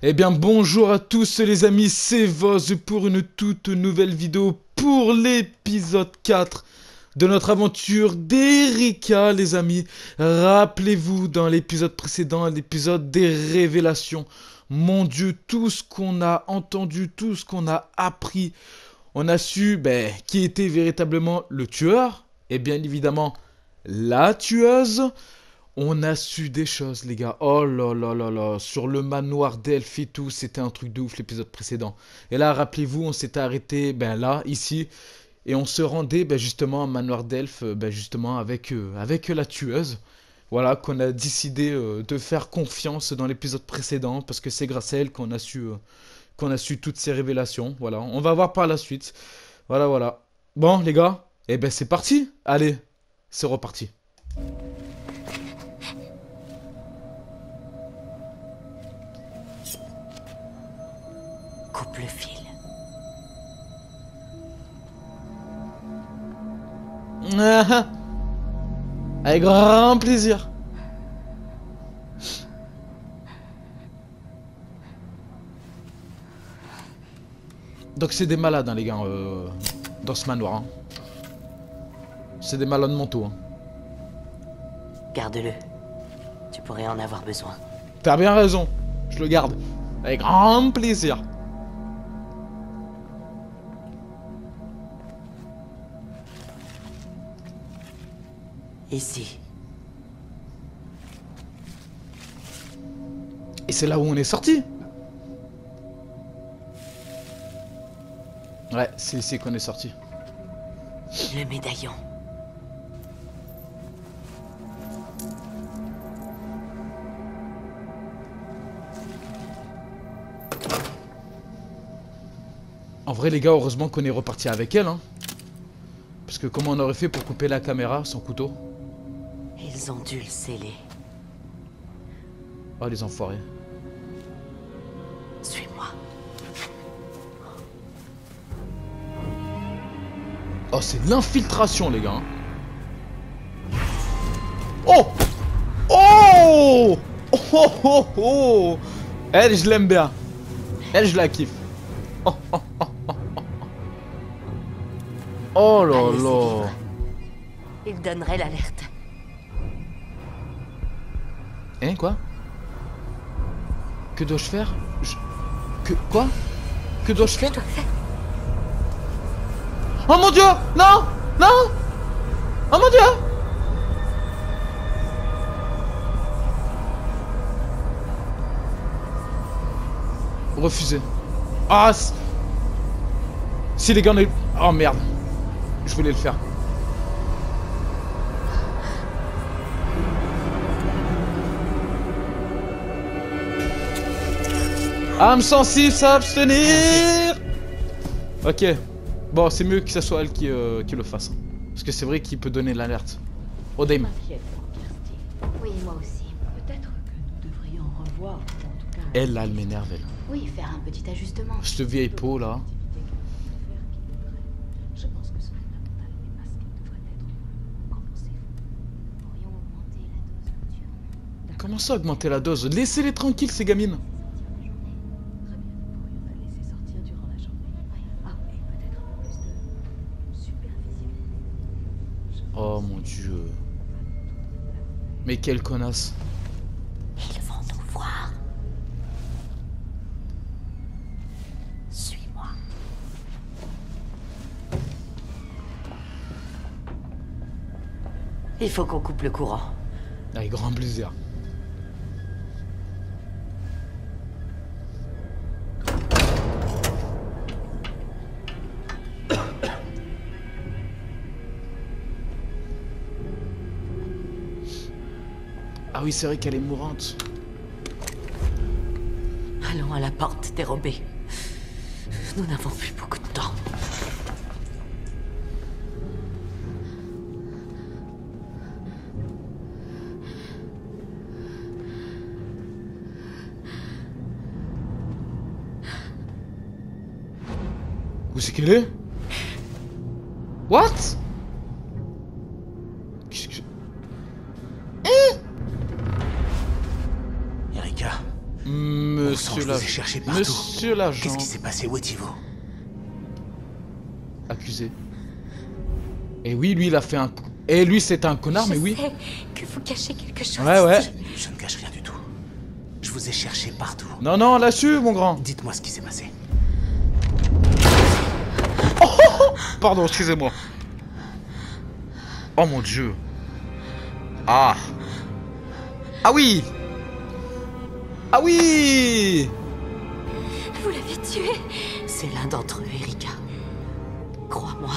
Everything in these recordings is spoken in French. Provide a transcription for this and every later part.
Eh bien bonjour à tous les amis, c'est Voz pour une toute nouvelle vidéo pour l'épisode 4 de notre aventure d'Erika les amis. Rappelez-vous dans l'épisode précédent, l'épisode des révélations. Mon Dieu, tout ce qu'on a entendu, tout ce qu'on a appris, on a su qui était véritablement le tueur et bien évidemment la tueuse. On a su des choses, les gars. Oh là là là là. Sur le manoir d'Elf et tout, c'était un truc de ouf l'épisode précédent. Et là, rappelez-vous, on s'était arrêté, là, ici. Et on se rendait, justement, au manoir d'Elf, justement, avec la tueuse. Voilà, qu'on a décidé de faire confiance dans l'épisode précédent. Parce que c'est grâce à elle qu'on a su toutes ces révélations. Voilà, on va voir par la suite. Voilà, voilà. Bon, les gars, c'est parti. Allez, c'est reparti. Coupe le fil. Avec grand plaisir. Donc c'est des malades, hein, les gars, dans ce manoir. Hein. C'est des malades mentaux. Hein. Garde-le. Tu pourrais en avoir besoin. T'as bien raison. Je le garde. Avec grand plaisir. Ici. Et c'est là où on est sorti. Ouais, c'est ici qu'on est sorti. Le médaillon. En vrai, les gars, heureusement qu'on est reparti avec elle. Hein. Parce que comment on aurait fait pour couper la caméra sans couteau? Ils ont dû le sceller. Oh, les enfoirés. Suis-moi. Oh, c'est l'infiltration, les gars. Oh! Oh! Oh oh oh oh! Elle, je l'aime bien. Elle, je la kiffe. Oh, oh, oh, oh, oh. Oh là Allez, là. il donnerait l'alerte. Hein, quoi? Que dois-je faire? Quoi? Que dois-je faire? Oh mon dieu! Non! Non! Oh mon dieu! Refusé. Ah! Si les gars on est... Oh merde. Je voulais le faire. Âme sensible, s'abstenir. Ok. Bon, c'est mieux que ce soit elle qui le fasse. Hein. Parce que c'est vrai qu'il peut donner l'alerte. Oh, Dame. Oui, moi aussi. Peut-être que nous devrions revoir, ou en tout cas... Elle, là, elle m'énerve, elle. Oui, faire un petit ajustement. Cette vieille peau, là. Je pense que ce fondamental des masques devrait être... Qu'en pensez-vous? Nous pourrions augmenter la dose nocturne. Comment ça, augmenter la dose? Laissez-les tranquilles, ces gamines. Très bien, nous pourrions la laisser sortir durant la journée. Ah, et peut-être un peu plus de supervision. Oh mon dieu. Mais quelle connasse. Ils vont nous voir. Suis-moi. Il faut qu'on coupe le courant. Avec grand plaisir. Ah oui, c'est vrai qu'elle est mourante. Allons à la porte dérobée. Nous n'avons plus beaucoup de temps. Où c'est qu'elle est? What? Erika. Monsieur. sang, je vous ai cherché partout. Monsieur l'agent. Qu'est-ce qui s'est passé? Où étiez-vous? Accusé. Et oui, lui, il a fait un... Et lui, c'est un connard, mais oui. Je sais que vous cachez quelque chose. Ouais. Je ne cache rien du tout. Je vous ai cherché partout. Non, là-dessus, mon grand. Dites-moi ce qui s'est passé. Pardon, excusez-moi. Oh mon Dieu. Ah. Ah oui. Ah oui. Vous l'avez tué. C'est l'un d'entre eux, Erika. Crois-moi.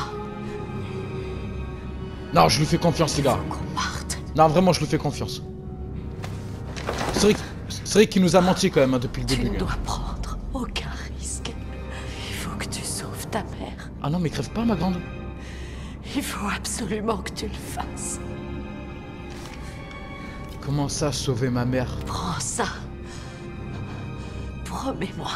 Non, je lui fais confiance, les gars. Faut qu'on parte. Non, vraiment, je lui fais confiance. C'est vrai qu'il nous a menti quand même hein, depuis le Tu début. ne lui, hein. dois prendre aucun risque. Il faut que tu sauves ta mère. Ah non, mais crève pas, ma grande. Il faut absolument que tu le fasses. Comment ça, sauver ma mère? Prends ça. Promets-moi.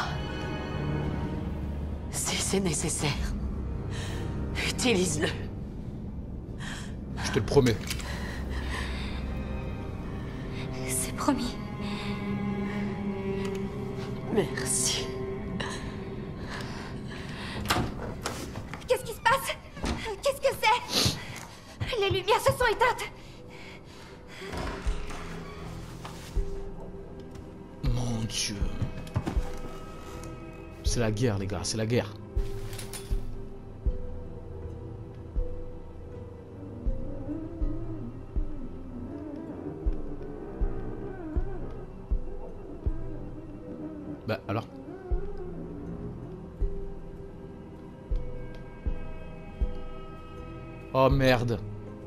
Si c'est nécessaire, utilise-le. Je te le promets. C'est promis. Merci. Qu'est-ce qui se passe? Qu'est-ce que c'est? Les lumières se sont éteintes. Mon Dieu. C'est la guerre, les gars, c'est la guerre. Bah alors. Oh merde.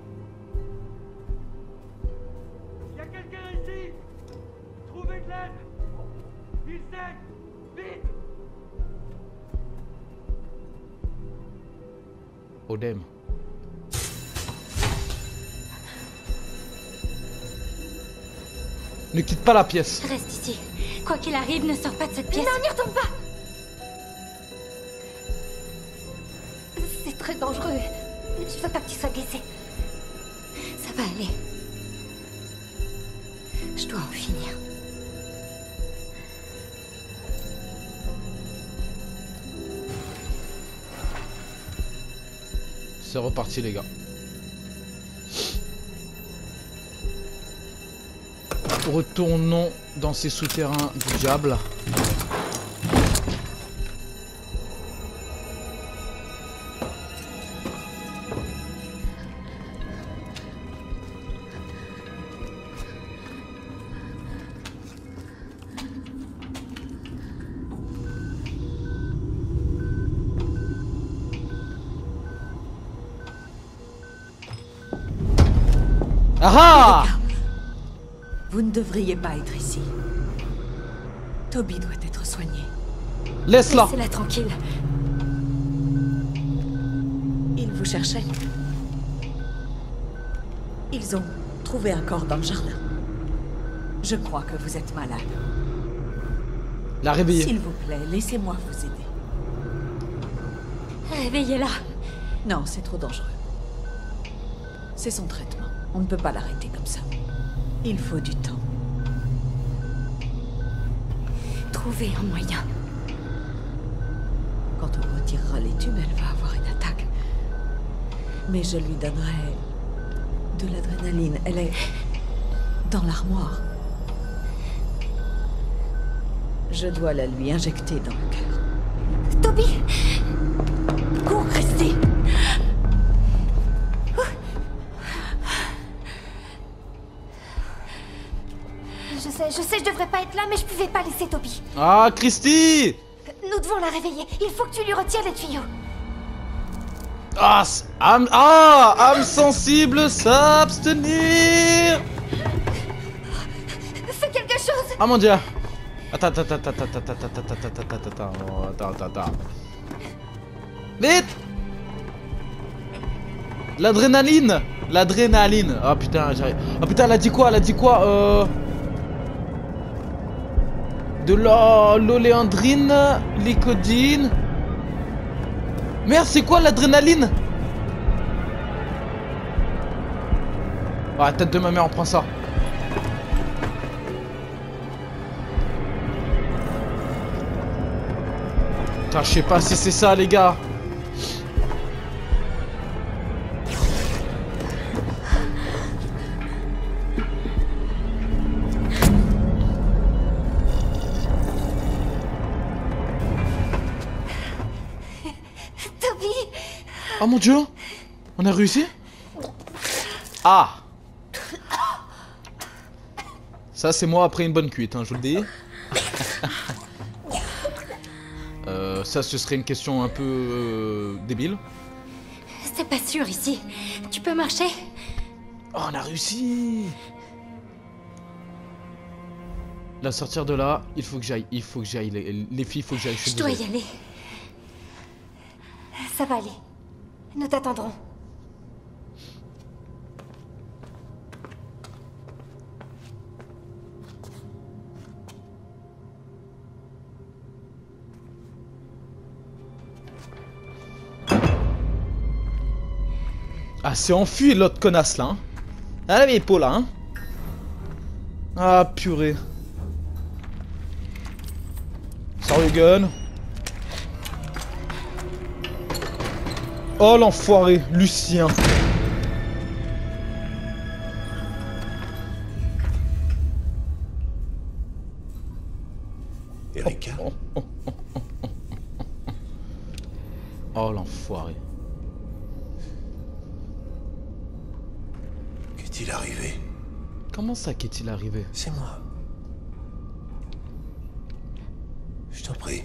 Y'a quelqu'un ici? Trouvez de l'aide! Il saigne! Vite! Odem. Ne quitte pas la pièce. Reste ici. Quoi qu'il arrive, ne sors pas de cette pièce. Non, n'y retourne pas. C'est très dangereux. Je veux pas que tu sois blessé. Ça va aller. Je dois en finir. C'est reparti, les gars. Retournons dans ces souterrains du diable. Ah ah! Vous ne devriez pas être ici. Toby doit être soigné. Laisse-la. Laissez-la tranquille. Ils vous cherchaient. Ils ont trouvé un corps dans le jardin. Je crois que vous êtes malade. La réveiller. S'il vous plaît, laissez-moi vous aider. Réveillez-la. Non, c'est trop dangereux. C'est son traitement. On ne peut pas l'arrêter comme ça. Il faut du temps. Trouvez un moyen. Quand on retirera les tubes, elle va avoir une attaque. Mais je lui donnerai de l'adrénaline. Elle est dans l'armoire. Je dois la lui injecter dans le cœur. Toby! Cours, Christy! Je sais, je devrais pas être là, mais je pouvais pas laisser Toby. Ah, Christy! Nous devons la réveiller. Il faut que tu lui retires les tuyaux. Ah, âme sensible, s'abstenir! Fais quelque chose! Ah mon Dieu! Attends. Vite! L'adrénaline! L'adrénaline! Oh putain, j'arrive. Oh putain, elle a dit quoi? De l'oléandrine, l'icodine. Merde, c'est quoi l'adrénaline? Ah, tête de ma mère, on prend ça. Putain, je sais pas si c'est ça, les gars. Toby! Oh mon dieu! On a réussi? Ah! Ça, c'est moi après une bonne cuite, hein, je vous le dis. Ça, ce serait une question un peu débile. C'est pas sûr ici. Tu peux marcher? Oh, on a réussi! Là, sortir de là, il faut que j'aille. Il faut que j'aille. Les filles, il faut que j'aille. Je dois y aller. Ça va aller. Nous t'attendrons. Ah, c'est enfui l'autre connasse là. Hein. Ah, mais pas là. Hein. Ah, purée. Sors le gun. Oh l'enfoiré, Lucien. Erika? Oh l'enfoiré. Qu'est-il arrivé? Comment ça qu'est-il arrivé? C'est moi. Je t'en prie.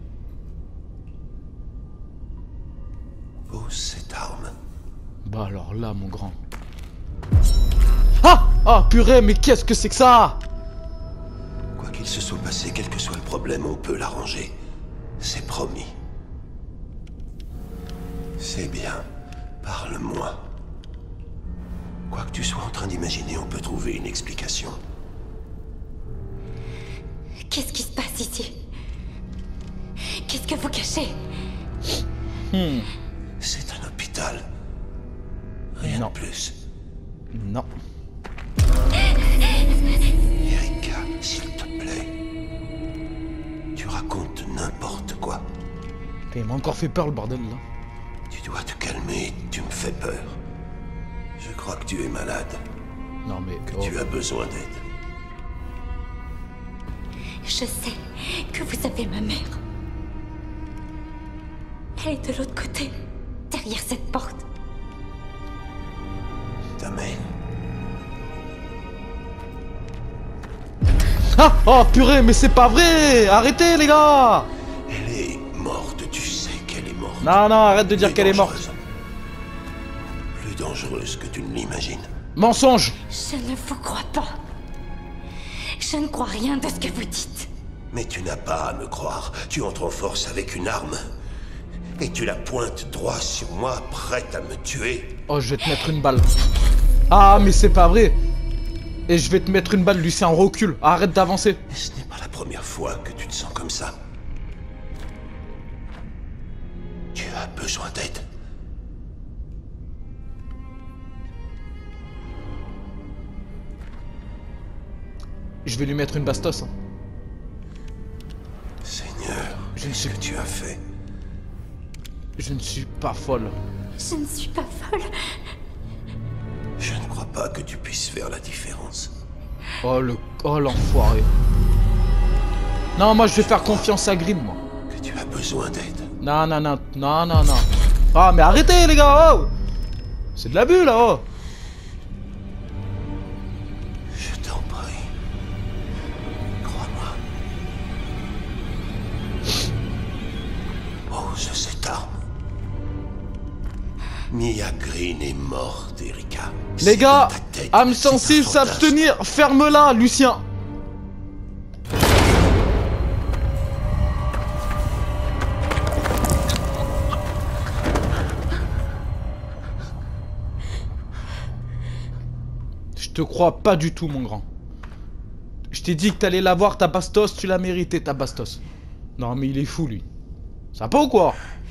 Pose cette arme. Bah alors là, mon grand. Ah! Ah, purée, mais qu'est-ce que c'est que ça? Quoi qu'il se soit passé, quel que soit le problème, on peut l'arranger. C'est promis. C'est bien. Parle-moi. Quoi que tu sois en train d'imaginer, on peut trouver une explication. Qu'est-ce qui se passe ici? Qu'est-ce que vous cachez? C'est un hôpital. Rien Non. de plus. Non. Erika, s'il te plaît. Tu racontes n'importe quoi. Il m'a encore fait peur le bordel là. Tu dois te calmer, tu me fais peur. Je crois que tu es malade, Non mais... que oh. tu as besoin d'aide. Je sais que vous avez ma mère. Elle est de l'autre côté, derrière cette porte. Ta mère? Ah! Oh purée, mais c'est pas vrai! Arrêtez les gars! Elle est morte, tu sais qu'elle est morte. Non, non, arrête de dire Plus qu'elle est morte. dangereuse. Plus dangereuse que tu ne l'imagines. Mensonge! Je ne vous crois pas. Je ne crois rien de ce que vous dites. Mais tu n'as pas à me croire. Tu entres en force avec une arme. Et tu la pointes droit sur moi, prête à me tuer. Oh, je vais te mettre une balle. Ah, mais c'est pas vrai! Et je vais te mettre une balle, Lucien, recule. Arrête d'avancer. Et ce n'est pas la première fois que tu te sens comme ça. Tu as besoin d'aide. Je vais lui mettre une bastos. Hein. Seigneur, Je ne qu'est-ce suis- que tu as fait? Je ne suis pas folle. Je ne suis pas folle. Je ne crois pas que tu puisses faire la différence. Oh le... Oh l'enfoiré. Non, moi je vais faire confiance à Green, moi. Que tu as besoin d'aide. Non, non, non, non, non, non. Ah, mais arrêtez les gars, oh! C'est de l'abus là, oh! Je t'en prie. Crois-moi. Pose cette arme. Mia Green est morte, Erika. Les C'est gars, dans ta tête, âme c'est un sensible, fantasme. s'abstenir, ferme-la, Lucien! Je te crois pas du tout, mon grand. Je t'ai dit que t'allais l'avoir, ta bastos, tu l'as mérité, ta bastos. Non, mais il est fou, lui. Ça pas ou quoi?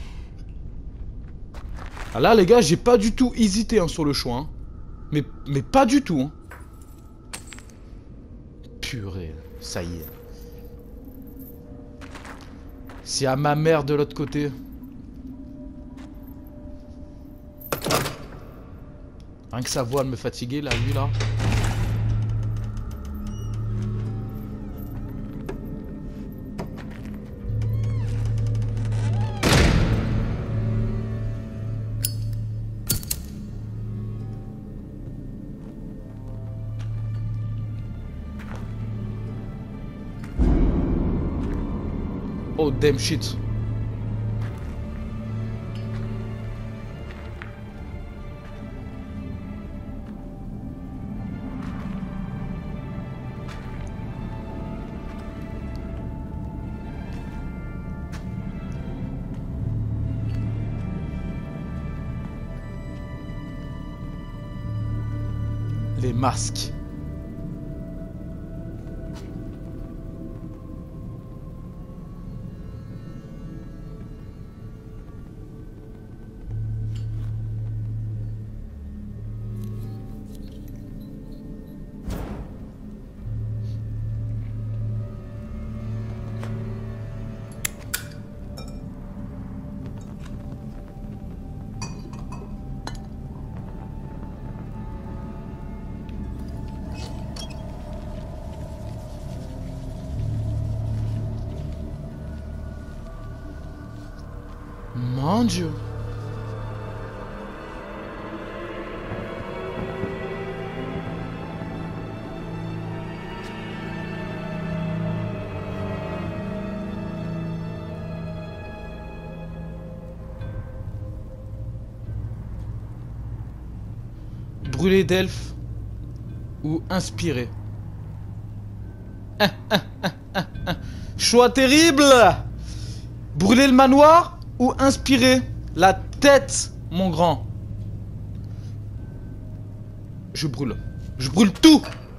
Ah là, les gars, j'ai pas du tout hésité hein, sur le choix. Hein. Mais pas du tout. Hein. Purée, ça y est. S'il y a ma mère de l'autre côté. Rien que sa voix me fatiguer là, lui là. Oh damn shit. Les masques. Mon Dieu. Brûler d'elfes ou inspirer. Choix terrible. Brûler le manoir ou inspirer la tête, mon grand. Je brûle. Je brûle tout.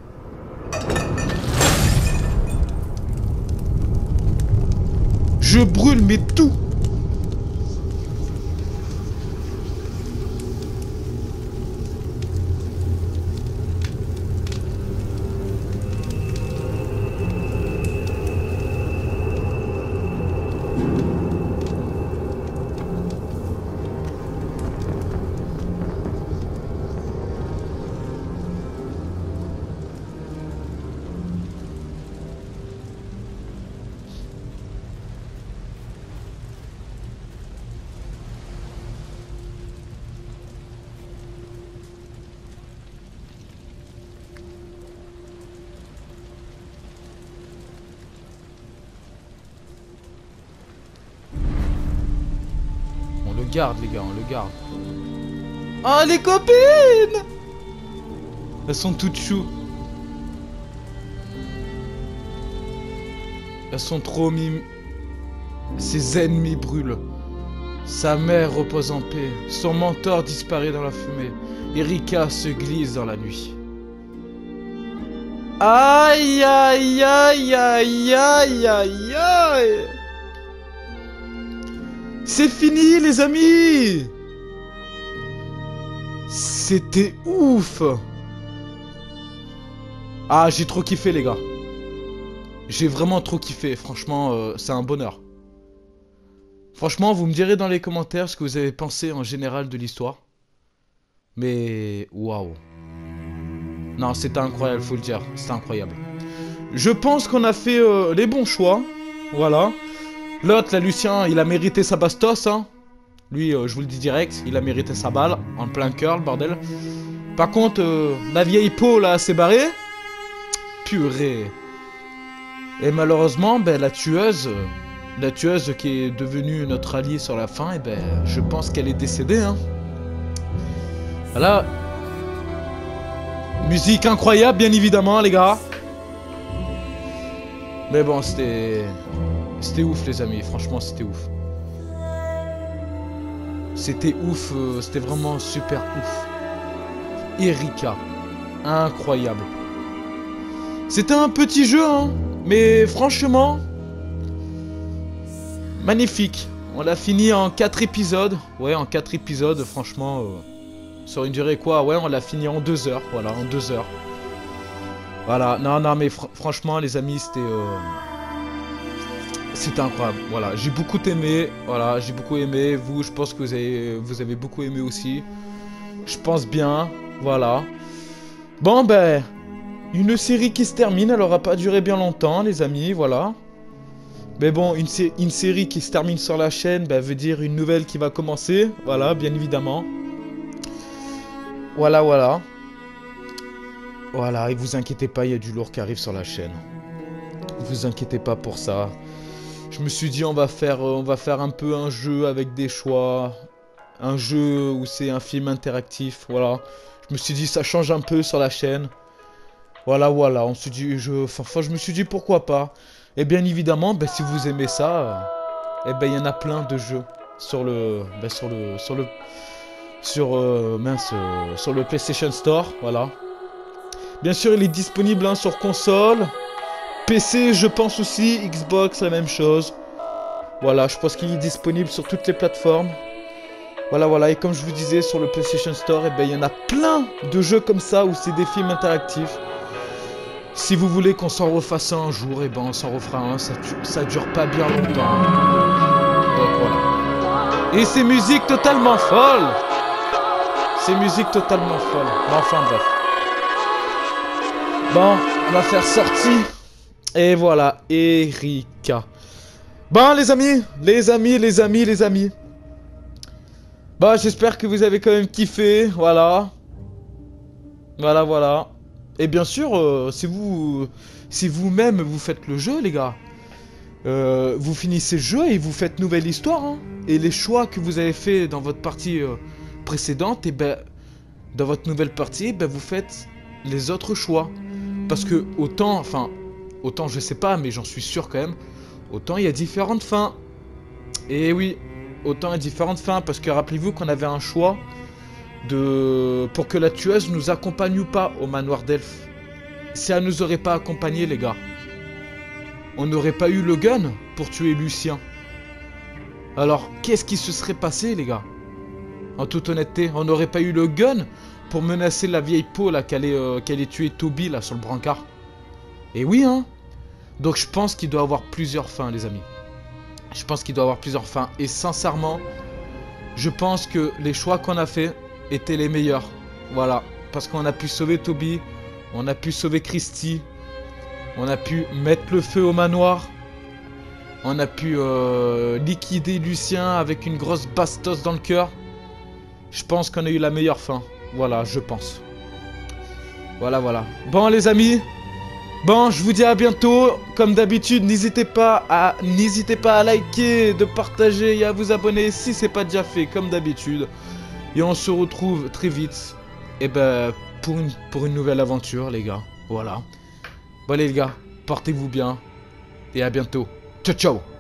Je brûle mais tout. On le garde les gars, on le garde. Oh les copines! Elles sont toutes choues. Elles sont trop mimes. Ses ennemis brûlent. Sa mère repose en paix. Son mentor disparaît dans la fumée. Erika se glisse dans la nuit. Aïe aïe aïe aïe aïe aïe aïe. C'est fini les amis. C'était ouf. Ah j'ai trop kiffé les gars. J'ai vraiment trop kiffé. Franchement c'est un bonheur. Franchement vous me direz dans les commentaires ce que vous avez pensé en général de l'histoire. Mais waouh. Non c'était incroyable faut le dire. C'était incroyable. Je pense qu'on a fait les bons choix. Voilà. L'autre, là, Lucien, il a mérité sa bastos, hein. Lui, je vous le dis direct, il a mérité sa balle, en plein cœur, le bordel. Par contre, la vieille peau, là, s'est barrée. Purée. Et malheureusement, ben, la tueuse qui est devenue notre alliée sur la fin, et ben, je pense qu'elle est décédée, hein. Voilà. Musique incroyable, bien évidemment, les gars. Mais bon, c'était ouf les amis, franchement c'était ouf. C'était ouf, c'était vraiment super ouf. Erika, incroyable. C'était un petit jeu, hein, mais franchement, magnifique. On l'a fini en 4 épisodes. Ouais, en 4 épisodes, franchement, sur une durée quoi, ouais, on l'a fini en 2 heures, voilà, en 2 heures. Voilà, non, mais franchement les amis, c'était incroyable. Voilà, j'ai beaucoup aimé. Voilà, j'ai beaucoup aimé. Vous, je pense que vous avez beaucoup aimé aussi. Je pense bien. Voilà. Bon, ben, une série qui se termine. Elle aura pas duré bien longtemps, les amis. Voilà. Mais bon, une série qui se termine sur la chaîne, ben, veut dire une nouvelle qui va commencer. Voilà, bien évidemment. Voilà, voilà. Voilà, et vous inquiétez pas, il y a du lourd qui arrive sur la chaîne. Vous inquiétez pas pour ça. Je me suis dit on va faire un peu un jeu avec des choix. Un jeu où c'est un film interactif, voilà. Je me suis dit ça change un peu sur la chaîne. Voilà, voilà, on se dit, je me suis dit pourquoi pas. Et bien évidemment, ben, si vous aimez ça, eh ben il y en a plein de jeux sur le PlayStation Store, voilà. Bien sûr, il est disponible hein, sur console, PC, je pense aussi, Xbox, la même chose. Voilà, je pense qu'il est disponible sur toutes les plateformes. Voilà, voilà, et comme je vous disais, sur le PlayStation Store, eh ben, il y en a plein de jeux comme ça où c'est des films interactifs. Si vous voulez qu'on s'en refasse un jour, eh ben, on s'en refera un, ça dure pas bien longtemps. Donc voilà. Et c'est musique totalement folle. C'est musique totalement folle. Mais enfin bref. Bon, on va faire sortie. Et voilà, Erika. Bon les amis. Bah j'espère que vous avez quand même kiffé, voilà. Voilà, voilà. Et bien sûr, si vous-même vous faites le jeu les gars, vous finissez le jeu et vous faites nouvelle histoire hein. Et les choix que vous avez fait dans votre partie précédente, et ben dans votre nouvelle partie, ben, vous faites les autres choix. Parce que autant je sais pas, mais j'en suis sûr quand même, autant il y a différentes fins. Et oui, autant il y a différentes fins, parce que rappelez-vous qu'on avait un choix pour que la tueuse nous accompagne ou pas au manoir d'Elf. Si elle nous aurait pas accompagné les gars, on n'aurait pas eu le gun pour tuer Lucien. Alors qu'est-ce qui se serait passé les gars? En toute honnêteté, on n'aurait pas eu le gun pour menacer la vieille peau là qu'elle ait tué Toby là sur le brancard. Et oui hein. Donc je pense qu'il doit avoir plusieurs fins les amis. Je pense qu'il doit avoir plusieurs fins. Et sincèrement, je pense que les choix qu'on a fait étaient les meilleurs. Voilà. Parce qu'on a pu sauver Toby. On a pu sauver Christy. On a pu mettre le feu au manoir. On a pu liquider Lucien avec une grosse bastos dans le cœur. Je pense qu'on a eu la meilleure fin. Voilà, je pense. Voilà, voilà. Bon les amis. Bon, je vous dis à bientôt. Comme d'habitude, n'hésitez pas à liker, de partager et à vous abonner si c'est pas déjà fait, comme d'habitude. Et on se retrouve très vite. Et ben, pour une nouvelle aventure, les gars. Voilà. Bon, allez, les gars, portez-vous bien. Et à bientôt. Ciao, ciao.